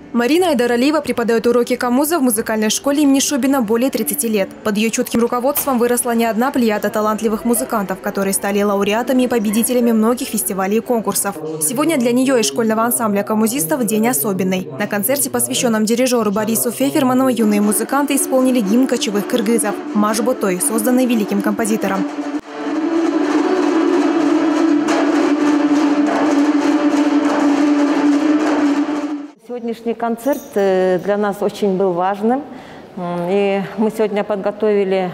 Марина Айдаралиева преподает уроки камуза в музыкальной школе имени Шубина более 30 лет. Под ее чутким руководством выросла не одна плеяда талантливых музыкантов, которые стали лауреатами и победителями многих фестивалей и конкурсов. Сегодня для нее и школьного ансамбля камузистов день особенный. На концерте, посвященном дирижеру Борису Феферману, юные музыканты исполнили гимн кочевых кыргызов «Маш Ботой», созданный великим композитором. Сегодняшний концерт для нас очень был важным. И мы сегодня подготовили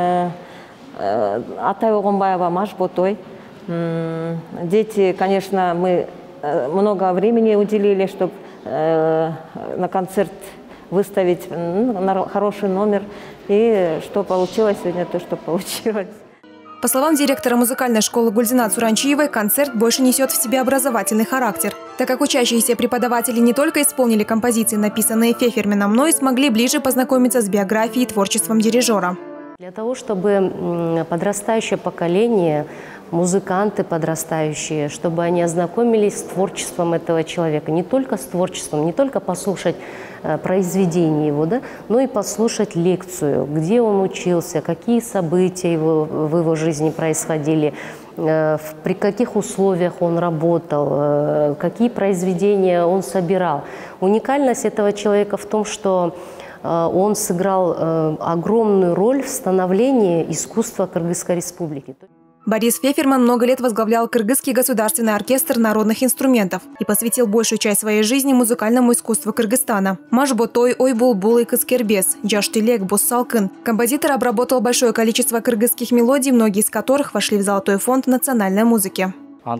Атай Огонбаева «Маш Ботой». Дети, конечно, мы много времени уделили, чтобы на концерт выставить хороший номер. И что получилось сегодня, то, что получилось. По словам директора музыкальной школы Гульзина Цуранчиевой, концерт больше несет в себе образовательный характер, так как учащиеся преподаватели не только исполнили композиции, написанные Феферманом, но и смогли ближе познакомиться с биографией и творчеством дирижера. Для того, чтобы подрастающее поколение, музыканты подрастающие, чтобы они ознакомились с творчеством этого человека. Не только с творчеством, не только послушать произведение его, да, но и послушать лекцию, где он учился, какие события в его жизни происходили, при каких условиях он работал, какие произведения он собирал. Уникальность этого человека в том, что он сыграл огромную роль в становлении искусства Кыргызской республики. Борис Феферман много лет возглавлял Кыргызский государственный оркестр народных инструментов и посвятил большую часть своей жизни музыкальному искусству Кыргызстана. «Маш Ботой», «Ой Булбул» и «Кыз-Кербез», «Джаштилек», «Буссалкын». Композитор обработал большое количество кыргызских мелодий, многие из которых вошли в золотой фонд национальной музыки.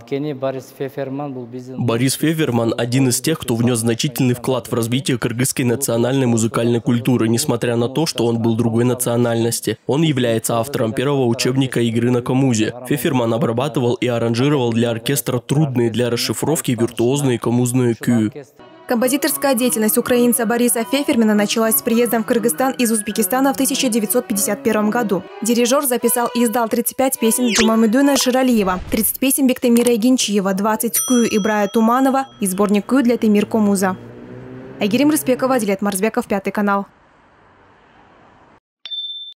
Борис Феферман – один из тех, кто внес значительный вклад в развитие кыргызской национальной музыкальной культуры, несмотря на то, что он был другой национальности. Он является автором первого учебника игры на камузе. Феферман обрабатывал и аранжировал для оркестра трудные для расшифровки виртуозные камузные кю. Композиторская деятельность украинца Бориса Фефермана началась с приездом в Кыргызстан из Узбекистана в 1951 году. Дирижер записал и издал 35 песен Джумамедуна Ширалиева, 30 песен Бектемира Игенчиева, 20 кю Ибрая Туманова и сборник кю для Темир Комуза. Айгерим Рыспекова, Дилет Марзбеков, 5 канал.